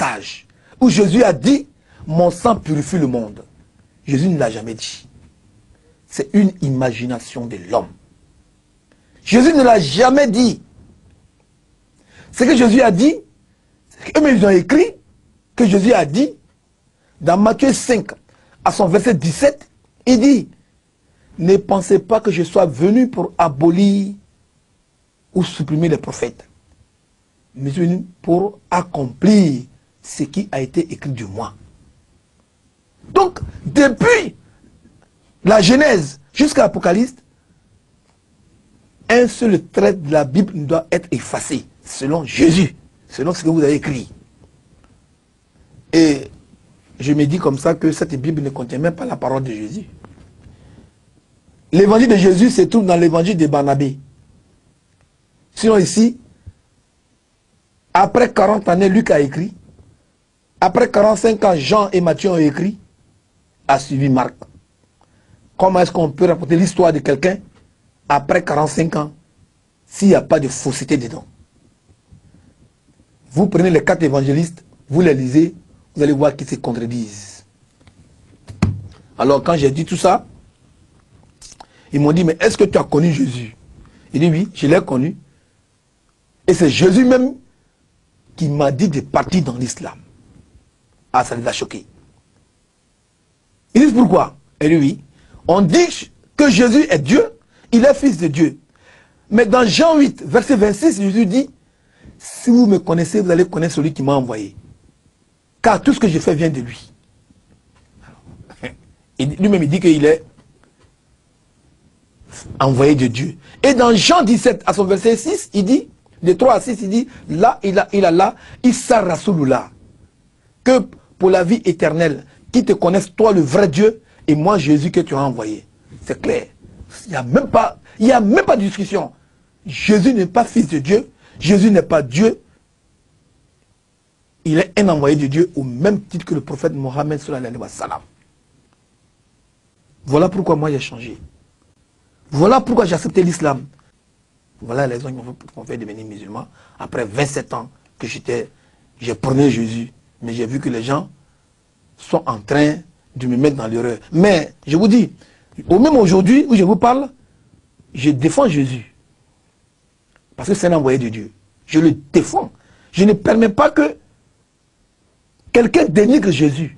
passage où Jésus a dit « Mon sang purifie le monde ». Jésus ne l'a jamais dit. C'est une imagination de l'homme. Jésus ne l'a jamais dit. Ce que Jésus a dit, eux-mêmes ils ont écrit que Jésus a dit dans Matthieu 5, à son verset 17, il dit « Ne pensez pas que je sois venu pour abolir ou supprimer les prophètes, mais je suis venu pour accomplir ce qui a été écrit de moi. » Donc, depuis la Genèse jusqu'à l'Apocalypse, un seul trait de la Bible ne doit être effacé, selon Jésus, selon ce que vous avez écrit. Et je me dis comme ça que cette Bible ne contient même pas la parole de Jésus. L'évangile de Jésus se trouve dans l'évangile de Barnabé. Sinon ici, après 40 années, Luc a écrit. Après 45 ans, Jean et Matthieu ont écrit. A suivi Marc. Comment est-ce qu'on peut raconter l'histoire de quelqu'un après 45 ans s'il n'y a pas de fausseté dedans? Vous prenez les 4 évangélistes, vous les lisez, vous allez voir qu'ils se contredisent. Alors quand j'ai dit tout ça, ils m'ont dit, mais est-ce que tu as connu Jésus? Il dit, oui, je l'ai connu. Et c'est Jésus même qui m'a dit de partir dans l'islam. Ah, ça les a choqués. Ils disent pourquoi? Et lui, oui. On dit que Jésus est Dieu, il est fils de Dieu. Mais dans Jean 8, verset 26, Jésus dit, si vous me connaissez, vous allez connaître celui qui m'a envoyé. Car tout ce que je fais vient de lui. Lui-même, il dit qu'il est envoyé de Dieu. Et dans Jean 17, à son verset 6, il dit, de 3 à 6, il dit, là, il a là, Issa Rasulullah. Que pour la vie éternelle, qui te connaissent, toi le vrai Dieu, et moi Jésus que tu as envoyé. C'est clair. Il n'y a même pas de discussion. Jésus n'est pas fils de Dieu. Jésus n'est pas Dieu. Il est un envoyé de Dieu au même titre que le prophète Mohammed sallallahu alayhi wa sallam. Voilà pourquoi moi j'ai changé. Voilà pourquoi j'ai accepté l'islam. Voilà les raisons qui m'ont fait devenir musulman. Après 27 ans que j'ai prôné Jésus. Mais j'ai vu que les gens sont en train de me mettre dans l'erreur. Mais je vous dis, même aujourd'hui où je vous parle, je défends Jésus. Parce que c'est un envoyé de Dieu. Je le défends. Je ne permets pas que quelqu'un dénigre Jésus.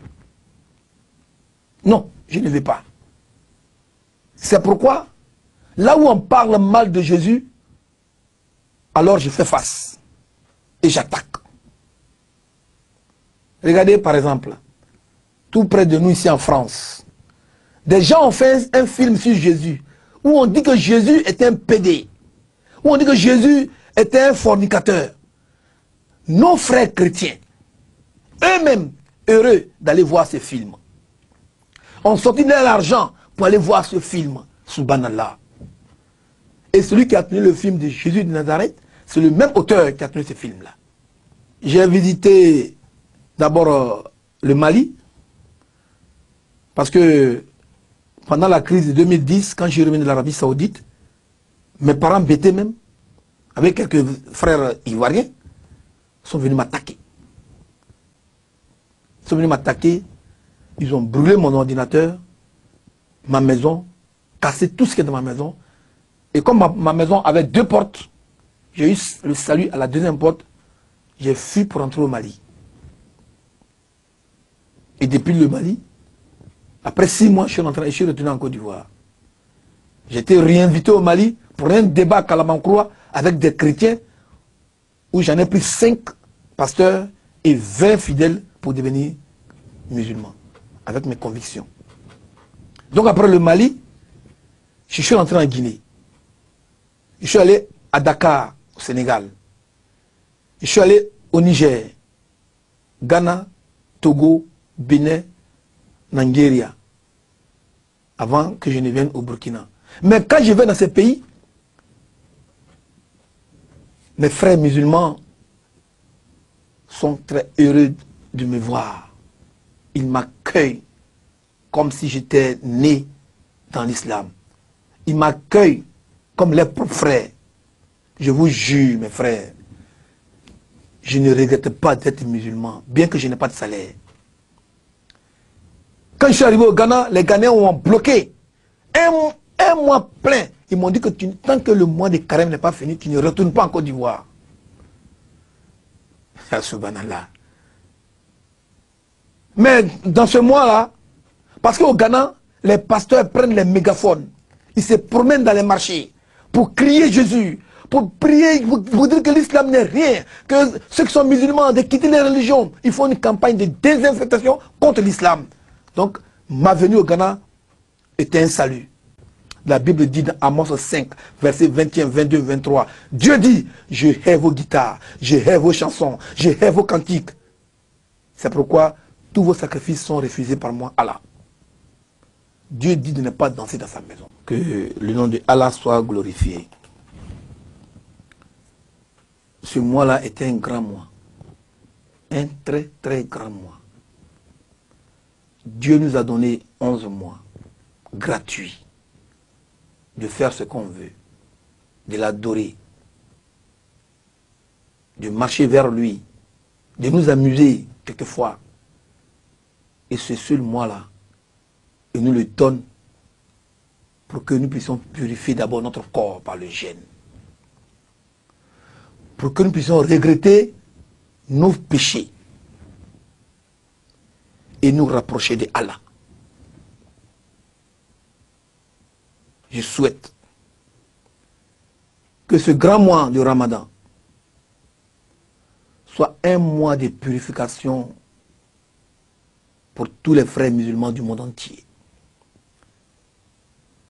Non, je ne vais pas. C'est pourquoi, là où on parle mal de Jésus, alors je fais face. Et j'attaque. Regardez par exemple, tout près de nous ici en France, des gens ont fait un film sur Jésus, où on dit que Jésus était un pédé, où on dit que Jésus était un fornicateur. Nos frères chrétiens, eux-mêmes heureux d'aller voir ce film, ont sorti de l'argent pour aller voir ce film, subhanallah. Et celui qui a tenu le film de Jésus de Nazareth, c'est le même auteur qui a tenu ce film-là. J'ai visité d'abord le Mali, parce que pendant la crise de 2010, quand je suis revenu de l'Arabie Saoudite, mes parents bêtés même, avec quelques frères ivoiriens, sont venus m'attaquer. Ils sont venus m'attaquer, ils ont brûlé mon ordinateur, ma maison, cassé tout ce qui est dans ma maison. Et comme ma maison avait 2 portes, j'ai eu le salut à la 2e porte, j'ai fui pour entrer au Mali. Et depuis le Mali, après 6 mois, je suis retourné en Côte d'Ivoire. J'ai été réinvité au Mali pour un débat à Kalamankroua avec des chrétiens où j'en ai pris 5 pasteurs et 20 fidèles pour devenir musulman, avec mes convictions. Donc après le Mali, je suis rentré en Guinée. Je suis allé à Dakar, au Sénégal. Je suis allé au Niger, Ghana, Togo, Bénin, Nigeria, avant que je ne vienne au Burkina. Mais quand je vais dans ces pays, mes frères musulmans sont très heureux de me voir. Ils m'accueillent comme si j'étais né dans l'islam. Ils m'accueillent comme leurs propres frères. Je vous jure, mes frères, je ne regrette pas d'être musulman, bien que je n'ai pas de salaire. Quand je suis arrivé au Ghana, les Ghanéens ont bloqué un mois plein. Ils m'ont dit que tant que le mois de carême n'est pas fini, tu ne retournes pas en Côte d'Ivoire. Subhanallah. Mais dans ce mois-là, parce qu'au Ghana, les pasteurs prennent les mégaphones. Ils se promènent dans les marchés pour crier Jésus, pour prier, pour dire que l'islam n'est rien, que ceux qui sont musulmans de quitter les religions. Ils font une campagne de désinfectation contre l'islam. Donc, ma venue au Ghana était un salut. La Bible dit dans Amos 5, versets 21, 22, 23, Dieu dit, je hais vos guitares, je hais vos chansons, je hais vos cantiques. C'est pourquoi tous vos sacrifices sont refusés par moi, Allah. Dieu dit de ne pas danser dans sa maison. Que le nom de Allah soit glorifié. Ce mois-là était un grand mois. Un très très grand mois. Dieu nous a donné 11 mois gratuits de faire ce qu'on veut, de l'adorer, de marcher vers lui, de nous amuser quelquefois. Et ce seul mois-là, il nous le donne pour que nous puissions purifier d'abord notre corps par le jeûne. Pour que nous puissions regretter nos péchés et nous rapprocher de Allah. Je souhaite que ce grand mois du Ramadan soit un mois de purification pour tous les frères musulmans du monde entier.